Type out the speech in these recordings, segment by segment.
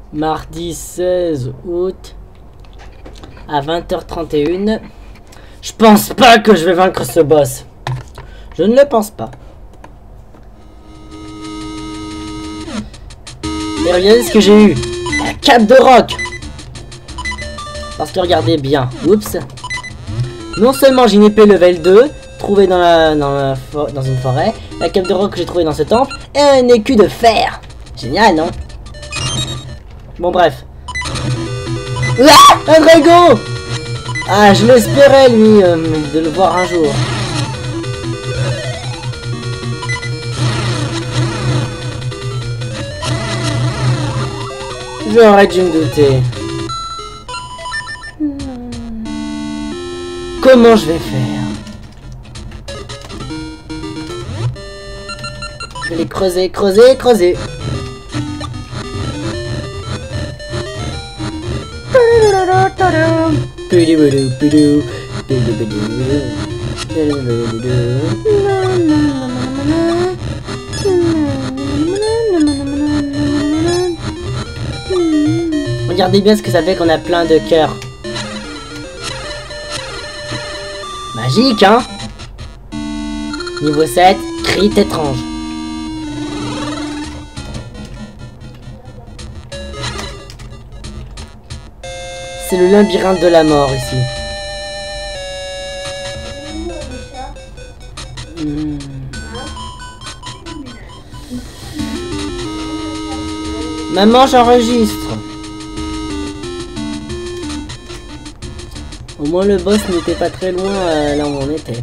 Mardi 16 août à 20h31. Je pense pas que je vais vaincre ce boss. Je ne le pense pas. Et regardez ce que j'ai eu. La cape de roc. Parce que regardez bien. Oups. Non seulement j'ai une épée level 2 trouvée dans une forêt, la cape de roc que j'ai trouvée dans ce temple, et un écu de fer. Génial, non? Bon, bref. Ah, un dragon! Ah, je l'espérais, lui, de le voir un jour. J'aurais dû me douter. Comment je vais faire? Je vais les creuser, creuser, creuser. Regardez bien ce que ça fait qu'on a plein de cœurs. Magique, hein? Niveau 7, crit étrange. C'est le labyrinthe de la mort ici. Maman, j'enregistre. Au moins le boss n'était pas très loin là où on était.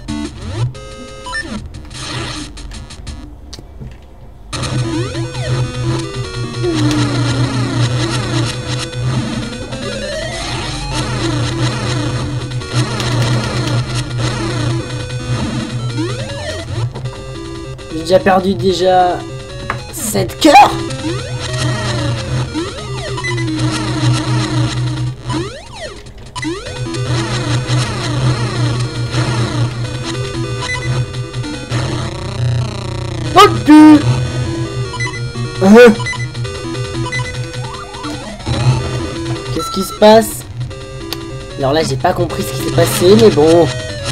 J'ai déjà perdu 7 cœurs. Qu'est-ce qui se passe? Alors là, j'ai pas compris ce qui s'est passé, mais bon.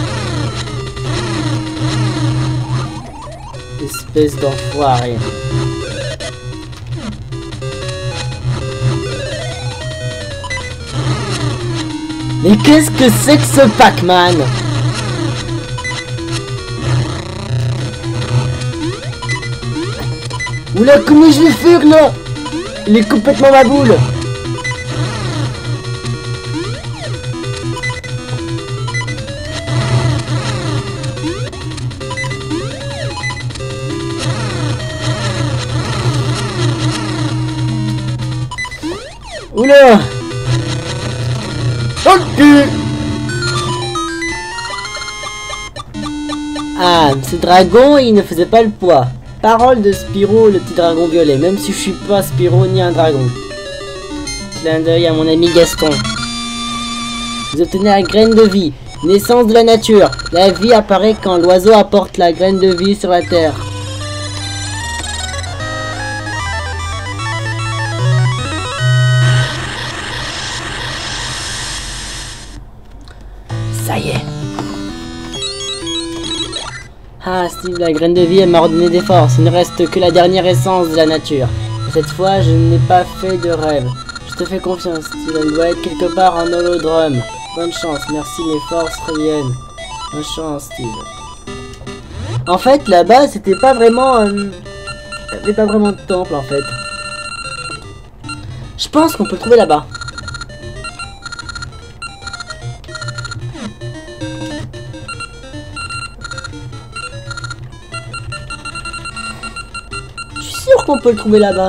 Espèce d'enfoiré. Mais qu'est-ce que c'est que ce Pac-Man? Oula, comment je vais faire là? Il est complètement ma boule. Oula. Oh le cul. Ah, ce dragon, il ne faisait pas le poids. Parole de Spyro, le petit dragon violet, même si je suis pas Spyro ni un dragon. Clin d'œil à mon ami Gaston. Vous obtenez la graine de vie, naissance de la nature. La vie apparaît quand l'oiseau apporte la graine de vie sur la terre. Ça y est. Ah, Steve, la graine de vie, elle m'a ordonné des forces. Il ne reste que la dernière essence de la nature. Et cette fois, je n'ai pas fait de rêve. Je te fais confiance, Steve. Elle doit être quelque part en holodrome. Bonne chance, merci, mes forces reviennent. Bonne chance, Steve. En fait, là-bas, c'était pas vraiment... il n'y avait pas vraiment de temple, en fait. Je pense qu'on peut le trouver là-bas. Qu'on peut le trouver là-bas.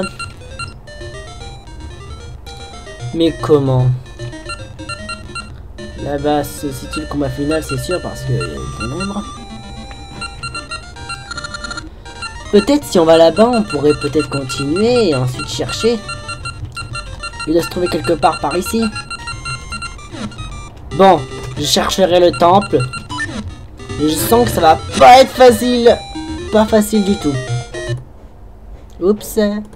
Mais comment? Là-bas se situe le combat final, c'est sûr, parce que y a des ténèbres. Peut-être si on va là-bas, on pourrait peut-être continuer et ensuite chercher. Il doit se trouver quelque part par ici. Bon, je chercherai le temple. Et je sens que ça va pas être facile. Pas facile du tout. Oups.